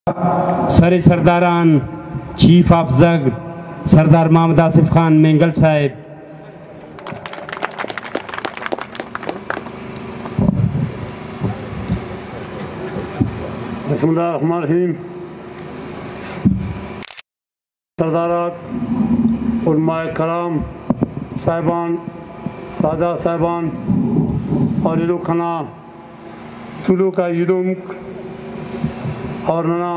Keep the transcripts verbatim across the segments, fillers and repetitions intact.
سر سرداران chief of زگ سردار محمد آصف خان مینگل صاحب، بسم اللہ الرحمن الرحیم، سردارات، علماء کرام صاحبان، سادہ صاحبان اور ایلو کھنا طلوع کا علمک اور ننا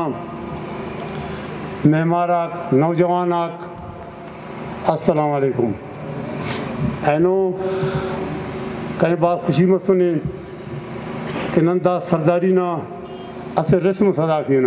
مہماراک نوجواناک السلام علیکم۔ اینو کئی بار خوشی میں سنیں کہ نندا سرداری نا اسے رسم صدا کینا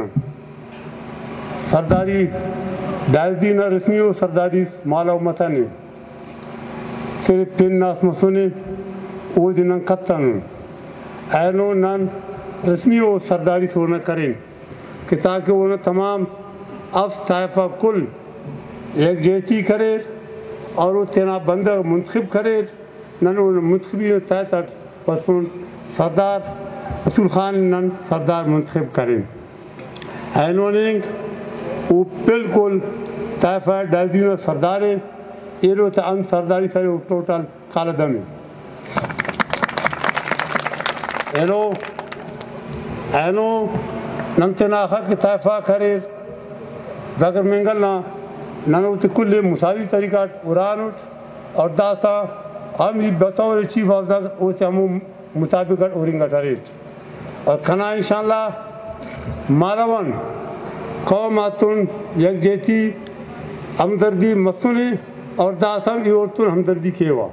سرداری ڈائزی نا رسمی ہو سرداری مالا و متانے صرف پن ناس مسونے او دنن قطن اینو نن رسمی ہو سرداری سونا کریں کہ تاکہ وہ تمام اف طائفہ کل ایک جیتی کرے اور وہ تینا بندہ منتخب کرے نن منتخبی تحت بسون سردار رسول خان نن سردار منتخب کریں اینو ننگ وہ بالکل طائفہ ڈائزینو سردارے ایلو تا ان سرداری سارے ٹوٹل کالدم اینو اینو نمتنا حق طائفہ کرے زگر منگل نا ننو تکل مساوی طریقہ قرآن اور داسا ہم یہ بطور چیف آف زگر اوتے ہمو مطابق اورنگا ٹریٹ اور کھنا انشاءاللہ ماروان قوماتون یک جیتی ہمدردی مسونے اور داسم ای عورتون ہمدردی کیوا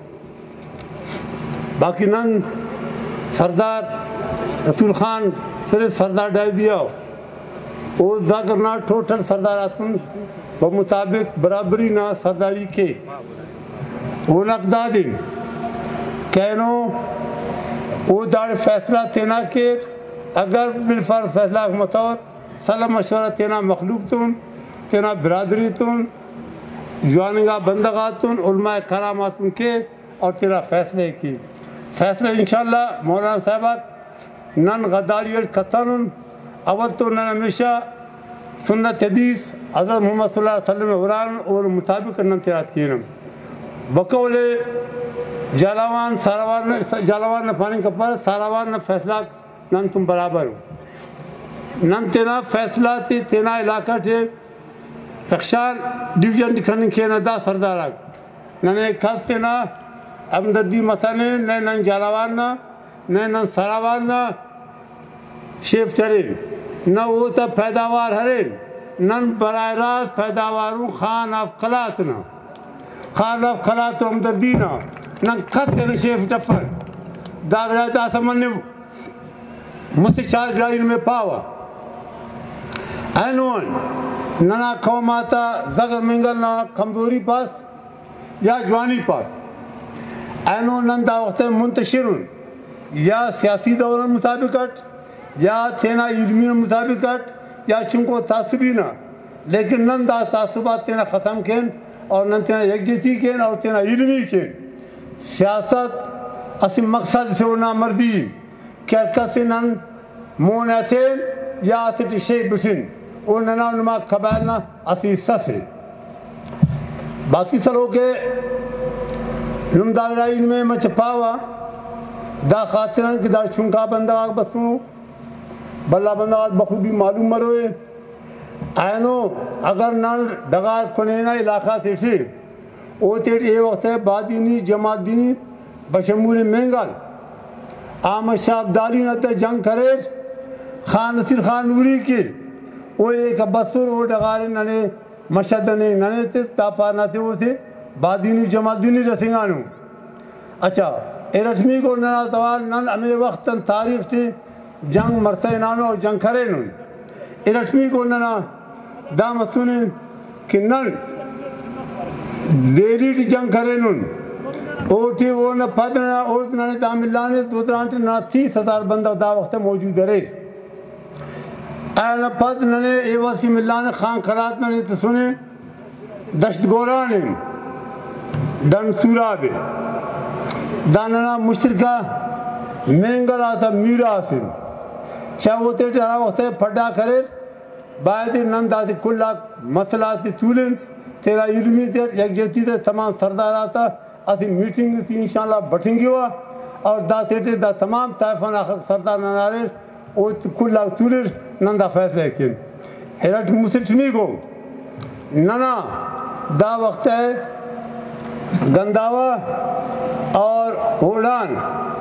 باقی نن سردار رسول خان صرف سردار ڈائی دیا او زاگرنا ٹوٹل سرداراتون بمطابق برابری نا سرداری کے وہ نقدادن کہنو وہ دار فیصلہ تینا کے اگر بالفر فیصلہ مطور صلاح مشورہ تینا مخلوق تون تینا برادری تون جوانگا بندگاتون علماء کراماتون کے اور تینا فیصلے کی فیصلہ انشاءاللہ مولانا صاحبات نن غداری قطن اول تو نن ہمیشہ سنت حدیث حضرت محمد صلی اللہ علیہ وسلم قرآن اور مطابق نن تیرات کینم بقول جالاوان ساراوان جالاوان نہ پانی کپر ساراوان نہ فیصلہ نن تم برابر ہو نن تینا فیصلہ تی تینا علاقہ تے رخشان ڈیویژن دکھنے کے ندا سردارک نن ایک خاص تینا امدردی متانے نہ نن جالاوان نہ نہ نن ساراوان نہ شیف چرین نہ وہ تا پیداوار ہرین نن برائے راست پیداواروں خان آف قلات نہ خان آف قلات امدردی نہ نن خط کے شیف ڈفر داغ رہتا سمنے مجھے چار گرائن میں پاوا اینون ننا قوماتا زگر منگل نا کمزوری پاس یا جوانی پاس اینون نن دا وقت منتشرون یا سیاسی دوران مطابقت یا تینا علمی مطابقت یا چنکو تعصبینا لیکن نن دا تعصبات تینا ختم کین اور نن تینا یکجہتی کین اور تینا علمی کین سیاست اسی مقصد سے ہونا مردی کیسا سے نن مونیتین یا اسی شیخ بسن اور ننا نما قبائلنا اسی سسے باقی سلو کے نمداغرائین میں مچ پاوا دا خاطران کی دا چنکا بندگاک بسنو بلا بندگاک بخودی معلوم مروے اینو اگر نن ڈگار کنینا علاقہ سے سے او تیٹ اے وقت ہے بادینی جماعت دینی بشمول مینگل آمد شاب داری نتا جنگ کرے خان نصیر خان نوری کی او ایک بسر او ڈگار ننے مشہد ننے ننے تے تاپا نتے وہ تھے بادینی جماعت دینی رسنگانو اچھا اے رسمی کو ننا توال نن ہمیں وقت تاریخ تھی جنگ مرسے نانو اور جنگ کرے نن اے رسمی کو ننا دام سنے کہ نن دیری جنگ کرے نن اوٹی وہ نہ پدنا اوٹ نہ دام لانے دو ترانٹ نہ تیس ہزار بندہ دا وقت موجود رہے اے پد نہ اے وسی ملان خان خرات نہ تو سنے دشت گوران ڈن سورا بے داننا مشترکہ مینگل آتا میرا آسن چاہے وہ تیٹا وقت پھڑا کرے باید نندا سے کلا مسئلہ سے تولن تیرا علمی سے یکجہتی سے تمام سردار آتا اسی میٹنگ سے انشاءاللہ بٹھیں گے ہوا اور دا سیٹے دا تمام طائفان آخر سردار ننارے او کلا تولر نندا فیصلہ کن ہیرٹ مسلمی کو ننا دا وقت ہے گنداوا اور ہولان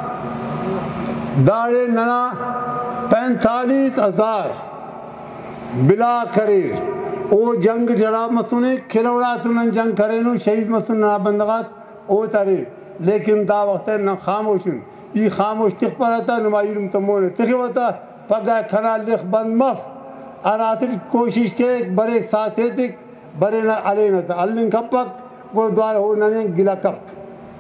داڑے ننا پینتالیس ہزار بلا کریر او جنگ جڑا مسونے کھلوڑا سنن جنگ کرینو شہید مسون ننا بندگات او تاریر لیکن دا وقت ہے نہ خاموشن یہ خاموش تخ پر آتا نمائیرم تمونے تخی ہوتا پگا کھنا لکھ بند مف آراتر کوشش کے برے ساتھے تک برے نہ علی نہ تا علن کپک گردوار ہو ننے گلا کپ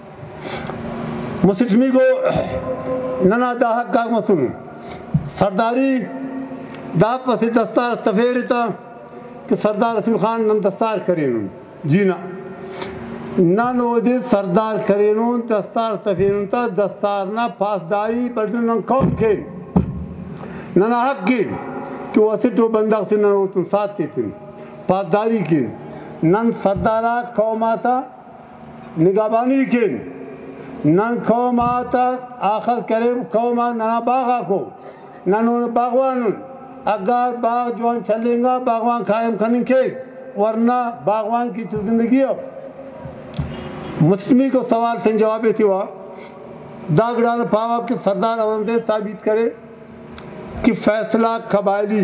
مسلمی کو ننا دا حق کا مسلم سرداری دا پسی دستار سفیرتا کہ سردار رسول خان نن دستار کرینون جینا نن او دے سردار کرینون دستار سفیرون تا دستار نا پاسداری بردن نن قوم کھین ننا حق کھین کہ وہ سٹو بندق سے نن اوتن ساتھ کھین پاسداری کھین نن سردارہ قوم آتا نگابانی کھین نن قوم آتا آخر کریم قوم آتا ننا باغا کو ننون باغوانون اگر باغ جوان چلیں گا باغوان قائم کرنے کے ورنہ باغوان کی تو زندگی اب مسلمی کو سوال سے جوابی تھی وہ داغڑان پاوا کہ سردار اورنگزیب ثابت کرے کہ فیصلہ قبائلی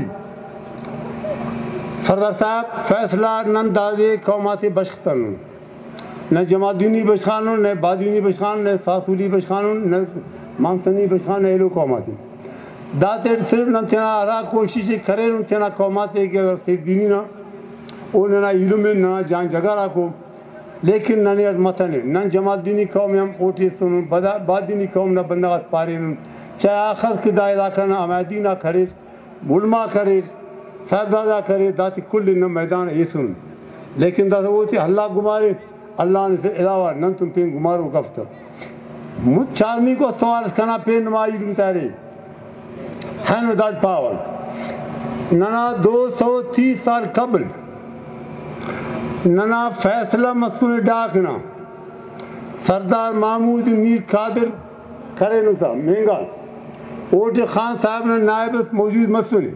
سردار صاحب فیصلہ نن دادے قوماتی بشختن نہ جماعتینی بشخانون نہ بادینی بشخان نہ ساسولی بشخانون نہ مانسنی بشخان نہ ایلو قوماتی داتر صرف نہ تینا آرہ کوشش کرے نہ تینا قومات ہے کہ اگر سیک دینی نہ او نہ علم نہ جان جگہ رکھو لیکن نہ نیت مطلع نہ جماعت دینی قوم ہم اوٹی سنوں بعد دینی قوم نہ بندگات پارے نوں چاہے آخر کی دا علاقہ نہ عمادی نہ کرے علماء کرے سردادہ کرے داتی کل نہ میدان یہ سنوں لیکن دا وہ تھی اللہ گمارے اللہ نے سے علاوہ نن تم پین گمارو گفتہ مجھ چارمی کو سوال کنا پین نمائی دن تارے ہن وداد پاول ننا دو سو تیس سال قبل ننا فیصلہ مسئول ڈاکنا سردار محمود میر قادر کرے نو تھا مہنگا اوٹ خان صاحب نے نائب موجود مسئول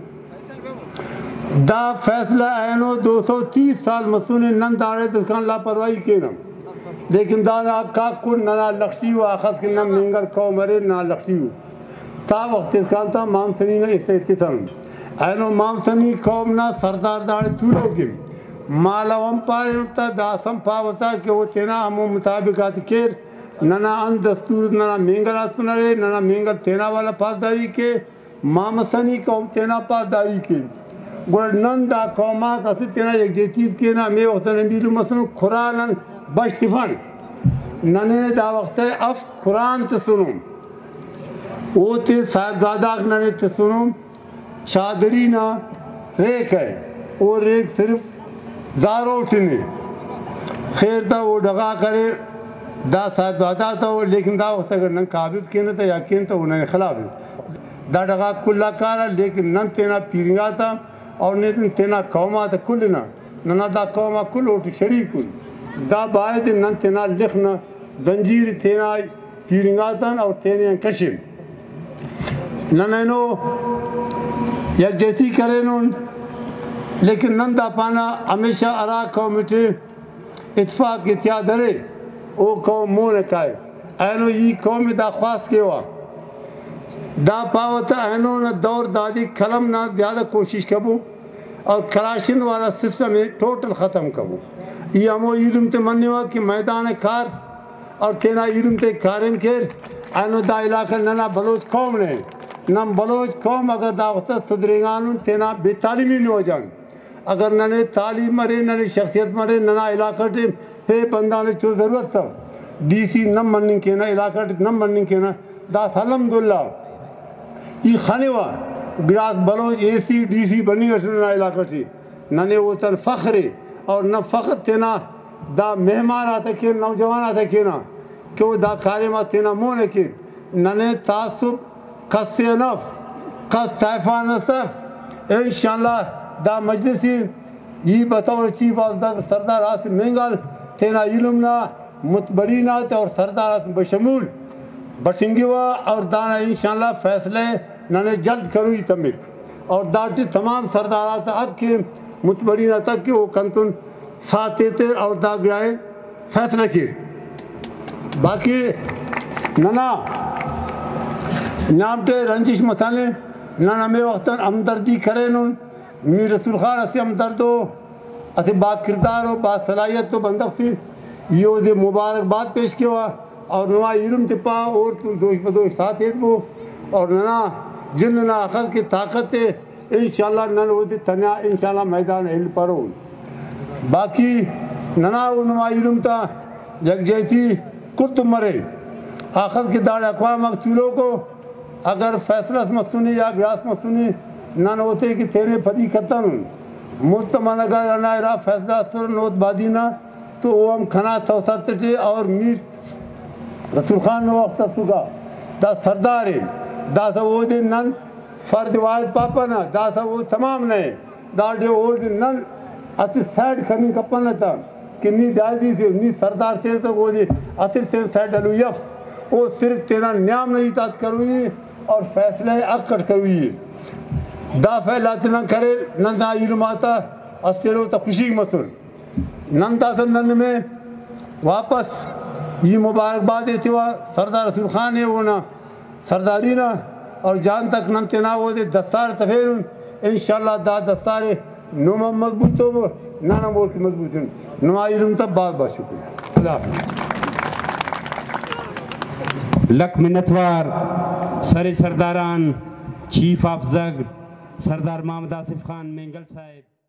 دا فیصلہ اینو دو سو تیس سال مسئول نن دارے دسکان لاپرواہی کینا لیکن دانا کاکن ننا لخشی و آخذ کننا مہنگر قوم مرے ننا لخشی و تا وقت اسکان تا مامسنی نے اس اتتن اینو مامسنی قوم نا سردار دارے تولو کم مالا وم پارے اٹھتا دا سم پاوتا کہ وہ تینا ہمو مطابقات کیر ننا ان دستور ننا مینگر آسنرے ننا مینگر تینا والا پاسداری کے مامسنی قوم تینا پاسداری کے گوڑ نن دا قومات اسی تینا یک جیتیز کے نا میں وقتا نبیلو مسلم قرآن بشتفن ننے دا وقت افت قرآن تسنم وہ تے صاحبزادہ ننے تسنم چادری نا ریک ہے وہ ریک صرف زارو اٹھنے خیر تا وہ ڈگا کرے دا صاحبزادہ تا وہ لیکن دا وقت اگر نن قابض کینا تا یقین تا انہیں خلاف ہے دا ڈگا کلا کارا لیکن نن تینا پیرنگا تا اور نیتن تینا قوما تا کلنا ننا دا قوما کل اوٹی شریف کل دا باید نن تینا لکھنا زنجیر تینا پیرنگا تا اور تینا کشم نن اینو یک جیتی کرے نون لیکن نن دا پانا ہمیشہ ارا قومیٹی اتفاق اتحاد درے او قوم مون کائے اینو یہ قوم دا خواست کے ہوا دا پاوتا اینو نا دور دادی کلم نا زیادہ کوشش کبو اور کلاشن والا سسٹم ٹوٹل ختم کبو یہ ہمو علم تے مننے ہوا کہ میدان کار اور تینا علم تے کارن کر اینو دا علاقہ ننا بلوچ قوم نے نم بلوچ قوم اگر دا وقت صدرینگانون تینا بے تعلیمی نہیں ہو جان اگر ننے تعلیم مرے ننے شخصیت مرے ننا علاقہ ٹے پہ بندانے چو ضرورت تھا ڈی سی نم مننگ کینا علاقہ ٹے نم مننگ کینا دا الحمدللہ یہ خانے ہوا گراس Baloch A C D C بنی گا علاقہ ٹے ننے وہ تر فخر اور نہ فخر تینا دا مہمان آتا کینا نوجوان آتا کینا کہ وہ دا کارما تینا مونے کی ننے تعصب قص نف قص طائفہ نصف انشاءاللہ دا مجلسی یہ بطور چیف آف زغر سردار آسم مینگل تینا علمنا متبرینات اور سردار آسم بشمول بٹنگی ہوا اور دانا انشاءاللہ فیصلے ننے جلد کروئی تمک اور داٹی تمام سردارات اب کے متبرینہ تک کہ وہ کنتن ساتھ دیتے اور دا گرائے فیصلہ کی باقی ننا نامٹے رنجش متانے ننا میں وقتاً ہمدردی کرے نن می رسول خان اسی ہمدرد ہو اسی بات کردار ہو بات صلاحیت تو بندق سی یہ دے مبارک بات پیش کیا اور نما علم تپا اور تم دوش بدوش ساتھ ایت بو اور ننا جن ننا اخذ کی طاقت ہے انشاءاللہ نن وہ دے تنیا انشاءاللہ میدان علم پرو باقی ننا وہ نما علم تا یک جیتی کت مرے آخر کی داڑ اقوام مقتولوں کو اگر فیصلہ مسنی یا گراس مسنی نن ہوتے کہ تیرے پدی قطن مستمن اگر انائرہ فیصلہ سر نوت بادینا تو وہ ہم کھنا توسط تھے اور میر رسول خان نو وقت سگا دا سردار ہے دا سا وہ دن نن فرد واحد پاپا نا دا سا وہ تمام نئے دا دے وہ دن نن اسی سیڈ کھنی کپنا تھا کہ نی دائزی سے نی سردار سے تو وہ دے اصل سے سیڈ علو یف وہ صرف تیرا نیام نہیں تات کروئی اور فیصلہ اکڑ کروئی دا فیلات نہ کرے نن دا علم آتا اسیلو تا خوشی مسل نن تا سن نن میں واپس یہ مبارک باد تھوا سردار رسول خان ہے وہ نا سرداری نا اور جان تک نن تینا وہ دے دستار تفیرن انشاءاللہ دا دستار نوم مضبوط ہو نانا مولک مضبوط ہیں نما علم تب بات بات شکریہ اللہ حافظ لک منتوار سر سرداران چیف آف زغر سردار محمد آصف خان مینگل صاحب